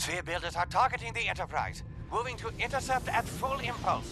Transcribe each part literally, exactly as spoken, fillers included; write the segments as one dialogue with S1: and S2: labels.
S1: Sphere builders are targeting the Enterprise, moving to intercept at full impulse.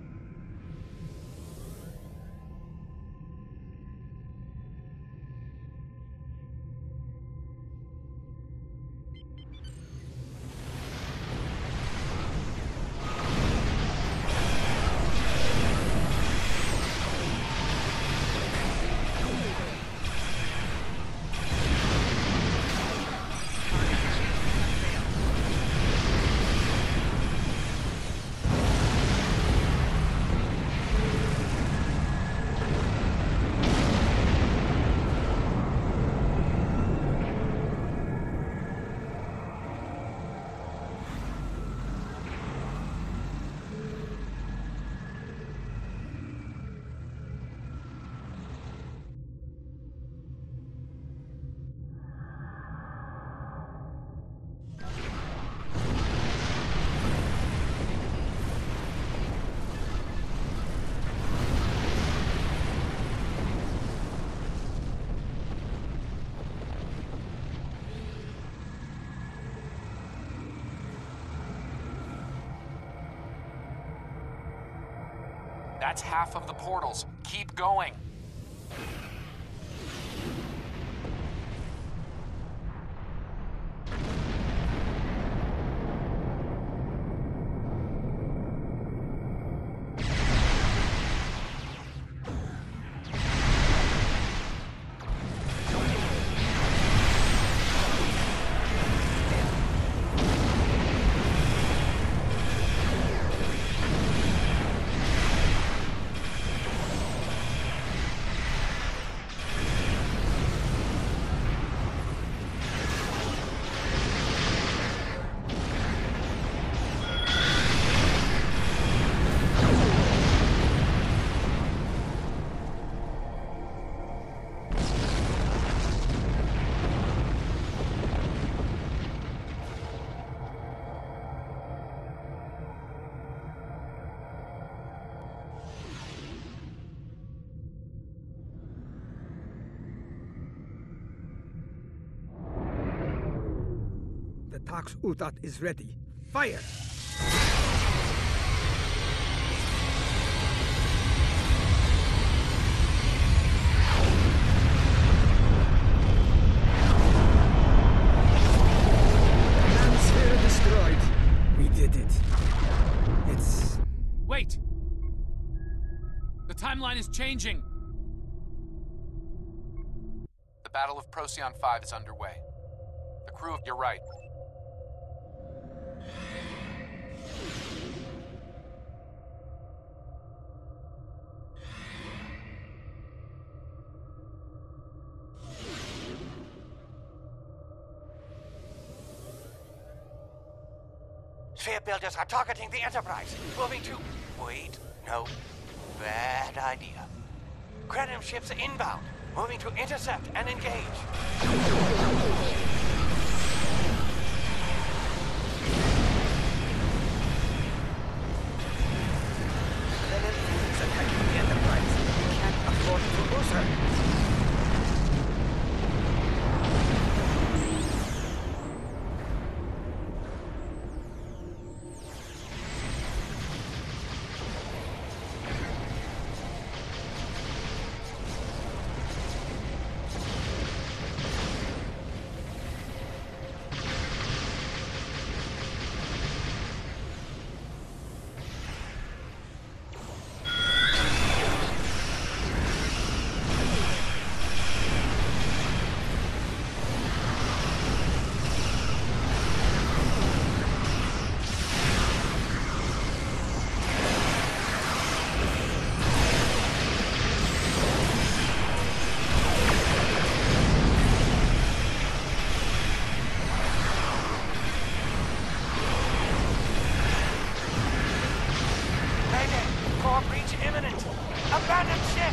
S2: That's half of the portals. Keep going.
S3: The Tax Utat is ready. Fire! Command sphere destroyed. We did it. It's...
S2: Wait! The timeline is changing! The Battle of Procyon five is underway. The crew of... You're right.
S1: Sphere builders are targeting the Enterprise, moving to... Wait, no. Bad idea. Krenim ships inbound, moving to intercept and engage.
S3: Is attacking the Enterprise. We can't afford to lose her.
S1: Abandoned ship!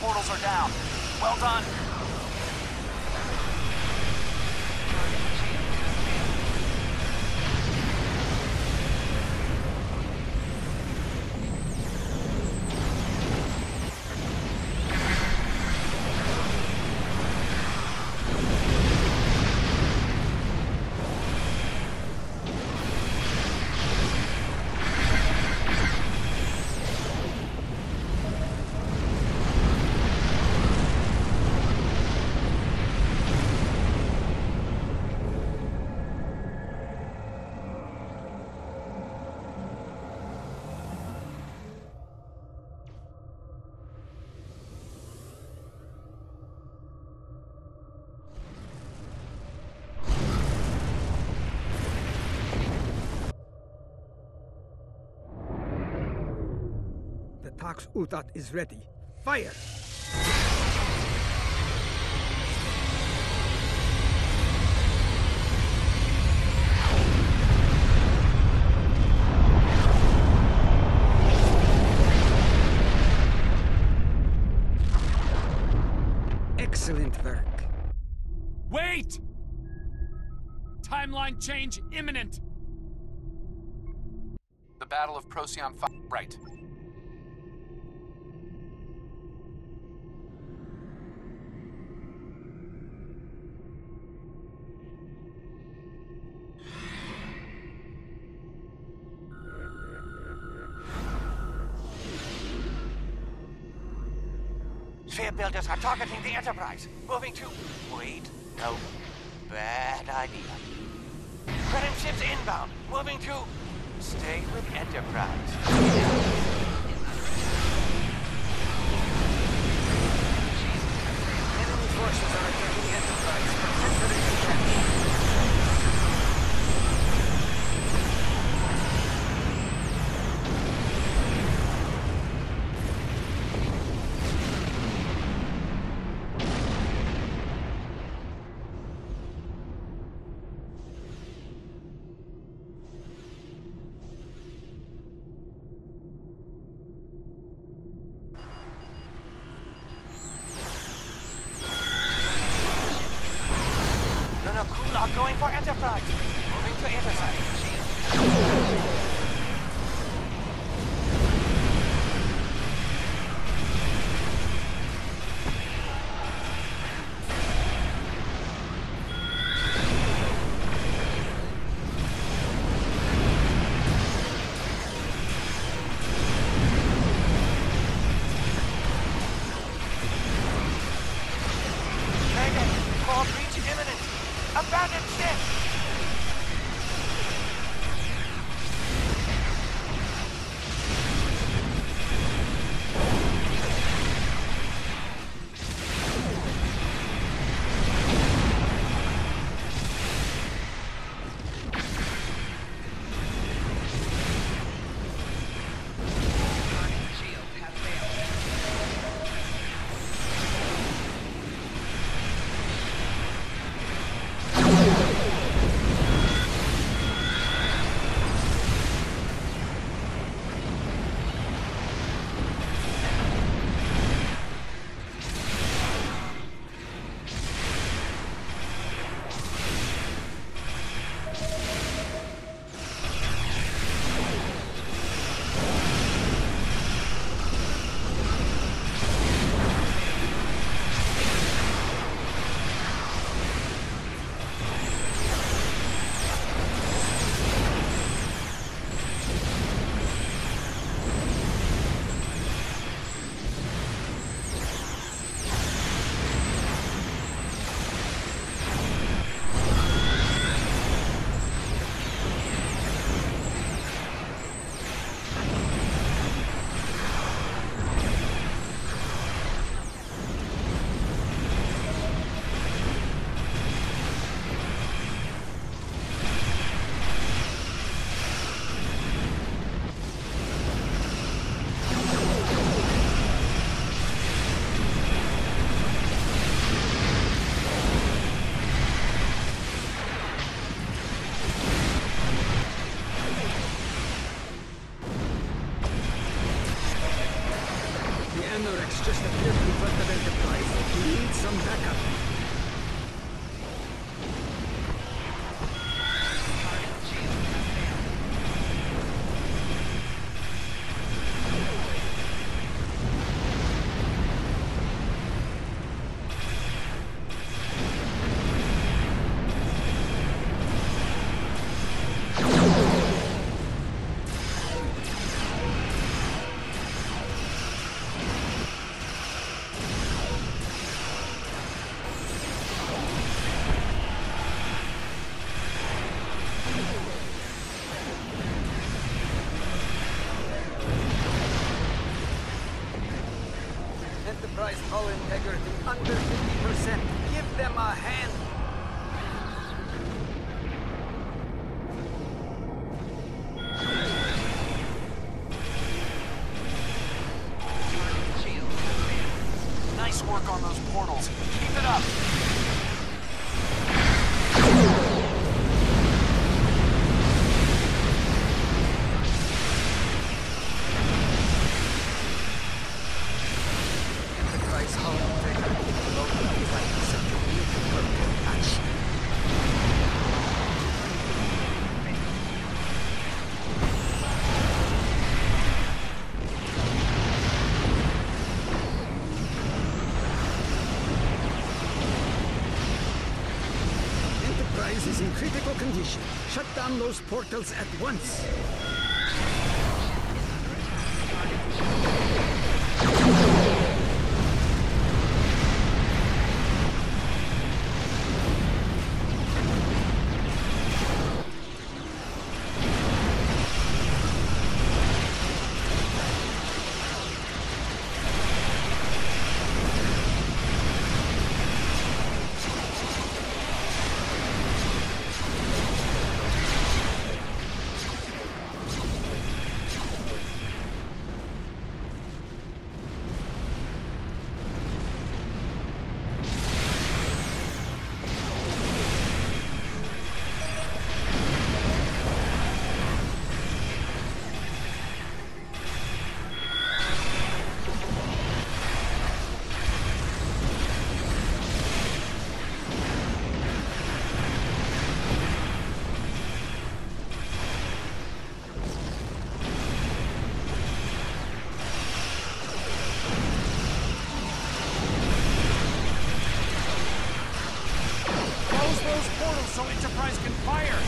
S4: portals are down. Well done.
S5: The Tax Utat is ready. Fire! Excellent work.
S6: Wait! Timeline change imminent.
S2: The Battle of Procyon five. Right.
S1: Sphere builders are targeting the Enterprise. Moving to... Wait, no. Bad idea. Credit ships inbound. Moving to... Stay with Enterprise.
S3: Enemy forces are attacking the Enterprise. Protect the Enterprise.
S1: Not going for Enterprise. Moving to intercept. Mayday. Core breach imminent. Abandoned ship!
S3: Hull integrity under fifty percent. Give them a hand.
S2: Nice work on those portals. Keep it up.
S3: Enterprise hull integrity below ninety-five percent. Perfect action.
S5: Enterprise is in critical condition. Shut down those portals at once.
S6: Close those portals so Enterprise can fire!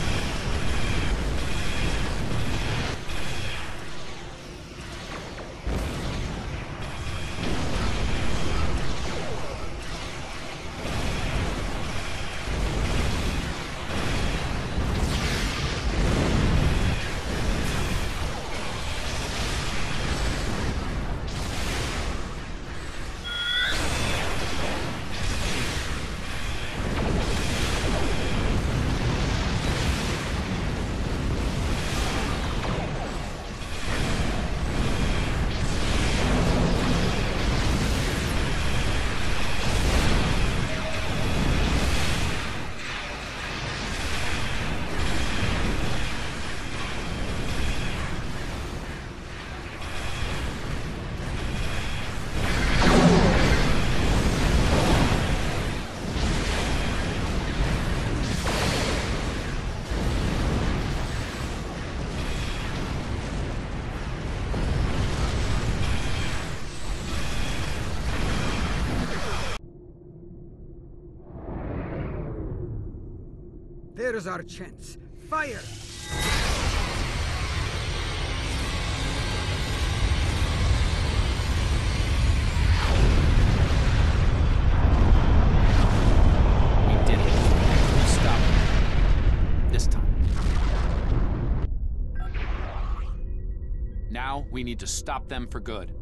S5: There's our chance. Fire!
S6: We did it. We stopped them. This time. Now we need to stop them for good.